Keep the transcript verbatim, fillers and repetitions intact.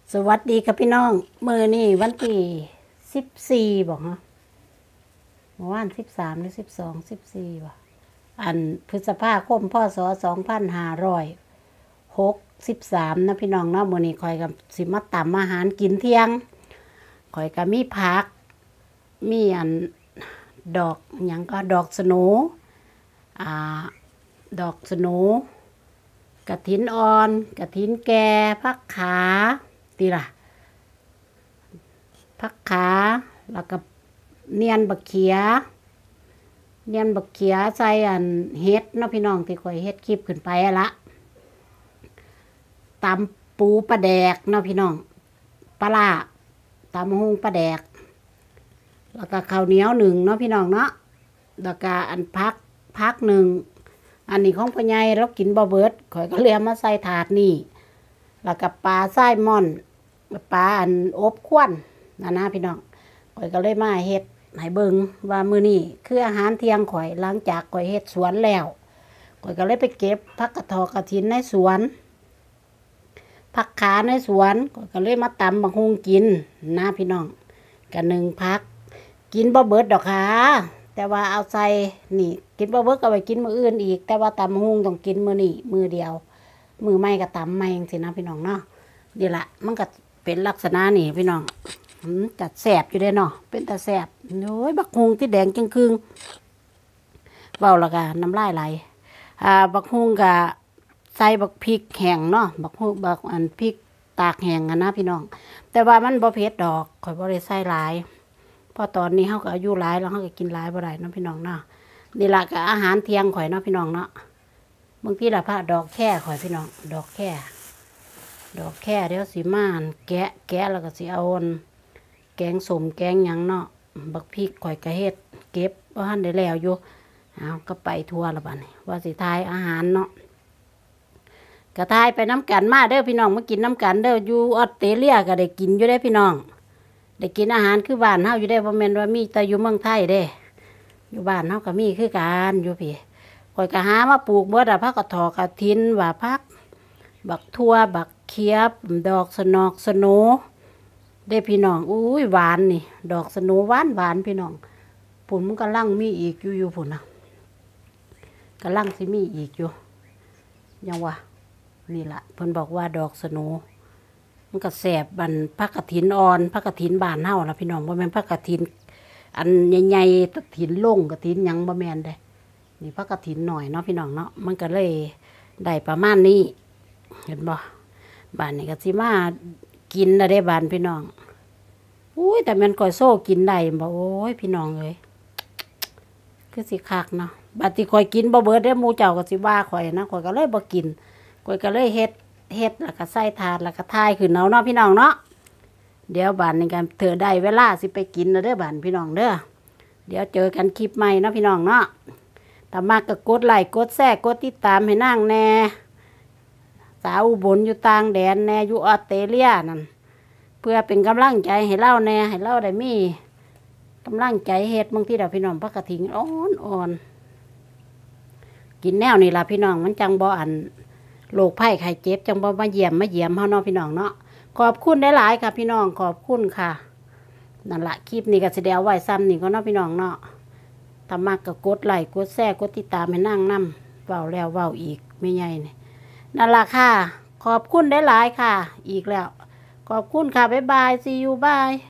สวัสดีครับพี่น้องมือนี่วันที่สิบสี่บอกฮะเมื่อวานสิบสามหรือสิบสองสิบสี่บ่อันพฤษภาคมพศสองพันห้าร้อยหกสิบสามนะพี่น้องเนาะมือนี้คอยกับสิมาตำอาหารกินเที่ยงคอยกับมีผักมีอันดอกหยังก็ดอกสโนอ่าดอกสโนกระถินอ่อนกระถินแก่ผักขาตีล่ะผักขาแล้วก็เนียนบักเขียเนียนบักเขียใส่อันเฮ็ดเนาะพี่น้องที่ข่อยเฮ็ดคลิปขึ้นไปละตำปูปลาแดกเนาะพี่น้องปลาล่าตำหุงปลาแดกแล้วก็ข้าวเหนียวหนึ่งเนาะพี่น้องเนาะแล้วก็อันพักพักหนึ่งอันนี้ของพ่อใหญ่เรากินบ่เบิดข่อยก็เลยมาใส่ถาดนี่แล้วก็ปลาไส้ม่อนปลาอันอบควนนะนะพี่น้องข่อยก็เลยมาเฮ็ดให้เบิ่งว่ามื้อนี้คืออาหารเที่ยงข่อยหลังจากข่อยเฮ็ดสวนแล้วข่อยก็เลยไปเก็บผักกระทอกกระถินในสวนผักขาในสวนข่อยก็เลยมาตำบักฮุงกินนะพี่น้องก็หนึ่งพักกินบ่เบิดดอกค่ะแต่ว่าเอาใส่นี่กินบ่เบิดก็ไปกินมื้ออื่นอีกแต่ว่าตำบักฮุงต้องกินมื้อนี้มื้อเดียวมือไม่ก็ตำไม่จังซี่นะพี่น้องเนาะนี่ละมันก็เป็นลักษณะนี่พี่น้องจัดแสบอยู่ได้เนาะเป็นตาแสบโอ้ยบักฮุงที่แดงจึงครึ่งเว้าและกะน้ำลายไหลอ่าบักฮุงก็ใส่บักพริกแห้งเนาะบักฮุงบักอันพริกตากแห้งกันนะพี่น้องแต่ว่ามันบ่เผ็ดดอกข่อยบ่ได้ใส่หลายเพราะตอนนี้เฮาก็อายุหลายแล้วเฮาก็กินหลายบ่ได้เนาะพี่น้องเนาะนี่ล่ะก็อาหารเที่ยงข่อยเนาะพี่น้องเนาะบางทีละพระดอกแค่ข่อยพี่น้องดอกแค่ดอกแค่เดี๋ยวสีม่านแกะแกะแล้วก็สีเอาแกงสมแกงหยังเนาะบักพริกข่อยกระเฮ็ดเก็บว่าหันได้แล้วอยู่เอาก็ไปทัวร์ละบัดนี้ว่าสิทายอาหารเนาะกระทายไปน้ำกันมาเด้อพี่น้องมากินน้ำกันเด้ออยู่ออสเตรเลียก็ได้กินอยู่ได้พี่น้องได้กินอาหารคือบ้านเฮาอยู่ได้บ่แม่นว่ามีแต่อยู่เมืองไทยเด้อยู่บ้านเฮาก็มีคือกันอยู่พี่ข่อยก็หามาปลูกเบิดอะผักกระถอกกระถินว่าผักบักทั่วบักเขียบดอกสนอกสโนได้พี่น้องอุ้ยหวานนี่ดอกสโนหวานหวานพี่น้องผุนมันกำลังมีอีกอยู่อยู่ผุนนะกำลังสิมีอีกอยู่ยังวะนี่แหละเพิ่นบอกว่าดอกสโนมันก็แสบบันผักกระถินอ่อนผักกระถินบานเฮาล่ะพี่น้องบ่แม่นผักกระถินอันใหญ่ๆกระถินลงกระถินหยังบ่แม่นเด้นี่ผักกระถินหน่อยเนาะพี่น้องเนาะมันก็เลยได้ประมาณนี้เห็นบ่บ้านนี้ก็สิมากินได้บ้านพี่น้องอุ้ยแต่มันก่อยโซ่กินได้บ่โอ้ยพี่น้องเอ้ยคือสิคักเนาะบัดที่ข่อยกินบ่เบิดเด้หมู่เจ้าก็สิว่าข่อยนะข่อยก็เลยบ่กินข่อยก็เลยเฮ็ดเฮ็ดแล้วก็ใส่ถาดแล้วก็ทายขึ้นเอาเนาะพี่น้องเนาะเดี๋ยวบ้านนี้กันเธอได้เวลาสิไปกินแล้วเด้อบ้านพี่น้องเด้อเดี๋ยวเจอกันคลิปใหม่เนาะพี่น้องเนาะถ้ามากก็กดไลค์กดแชร์กดติดตามให้นางแน่สาวอุบลอยู่ต่างแดนแน่อยู่ออสเตรเลียนั่นเพื่อเป็นกำลังใจให้เล่าแน่ให้เล่าได้มีกำลังใจเฮ็ดบางทีเราพี่น้องพักกระถิงอ่อนอ่อนกินแนวนี่ล่ะพี่น้องมันจังบ่อันโรคไข้ไข้เจ็บจังบ่มาเยี่ยมมาเยี่ยมเฮาเนาะพี่น้องเนาะขอบคุณหลายๆค่ะพี่น้องขอบคุณค่ะนั่นละคลิปนี้ก็สิได้เอาไว้ซ้ำนี่ก็เนาะพี่น้องเนาะถ้ามากก็กดไลค์กดแชร์กดติดตามให้นั่งนำเว้าแล้วเว้าอีกไม่ใหญ่นี่นั่นล่ะค่ะขอบคุณหลายๆค่ะอีกแล้วขอบคุณค่ะบ๊ายบาย see you bye